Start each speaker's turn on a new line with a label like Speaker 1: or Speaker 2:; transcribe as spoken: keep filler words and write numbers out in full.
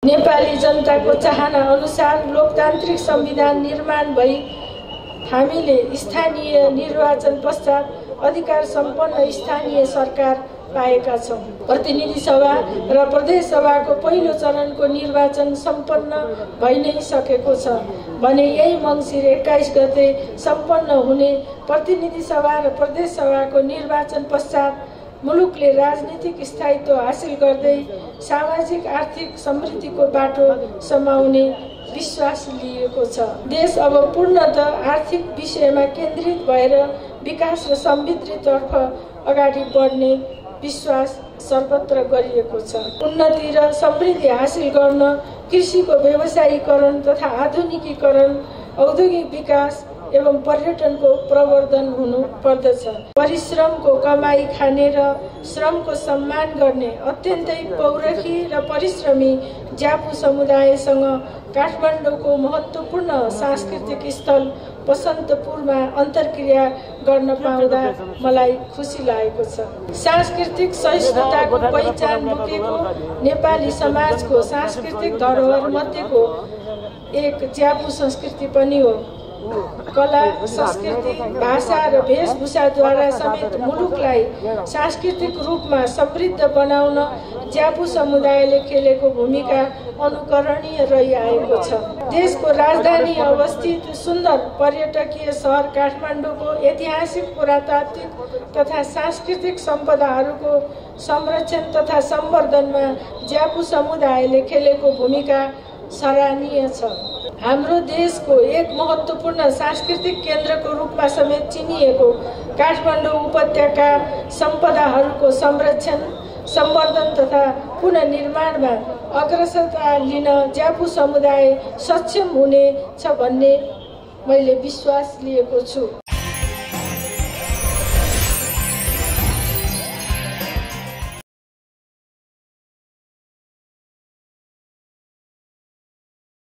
Speaker 1: नेपाली जनताको चाहना अनुसार लोकतान्त्रिक संविधान निर्माण भई हामीले स्थानीय निर्वाचन पश्चात अधिकार सम्पन्न स्थानीय सरकार पाएका छौं। प्रतिनिधि सभा र प्रदेश सभाको पहिलो चरणको निर्वाचन सम्पन्न भइ नै सकेको छ भने यही मङ्सिर एक्काइस गते सम्पन्न हुने प्रतिनिधि सभा र प्रदेश सभाको निर्वाचन पश्चात मुलुकले राजनीतिक स्थायित्व हासिल गर्दै सामाजिक आर्थिक समृद्धिको बाटो समाउने विश्वास लिएको छ। देश अब पूर्णतः आर्थिक विषयमा केन्द्रित भएर विकास र समृद्धितर्फ अगाडि बढ्ने विश्वास सर्वत्र गरिएको छ। उन्नति र समृद्धि हासिल गर्न कृषिको व्यवसायीकरण तथा आधुनिकीकरण, औद्योगिक विकास एवं पर्यटनको प्रवर्धन हुनु पर्दछ। परिश्रमको कमाई खाने र श्रमको सम्मान गर्ने अत्यन्तै पौरखी र परिश्रमी ज्यापु समुदायसँग काठमाडौँको महत्त्वपूर्ण सांस्कृतिक स्थल बसन्तपुरमा अन्तर्क्रिया गर्न पाउँदा मलाई खुसी लागेको छ। सांस्कृतिक सहिष्णुताको पहिचान बोकेको नेपाली समाजको सांस्कृतिक धरोहर मध्येको एक ज्यापु संस्कृति पनि हो। कला, संस्कृति, भाषा र वेशभूषाद्वारा समेत मुलुकलाई सांस्कृतिक रूपमा समृद्ध बनाउन ज्यापु समुदायले खेलेको भूमिका अनुकरणीय रहिआएको छ। देशको राजधानी अवस्थित सुन्दर पर्यटकीय सहर काठमाडौँको ऐतिहासिक, पुरातात्विक तथा सांस्कृतिक सम्पदाहरूको संरक्षण तथा सम्वर्धनमा ज्यापु समुदायले खेलेको भूमिका सराहनीय छ। हाम्रो देशको एक महत्त्वपूर्ण सांस्कृतिक केन्द्रको रूपमा समेत चिनिएको काठमाडौँ उपत्यका सम्पदाहरूको संरक्षण, सम्वर्धन तथा पुनर्निर्माणमा अग्रसरता लिन ज्यापु समुदाय सक्षम हुनेछ भन्ने मैले विश्वास लिएको छु।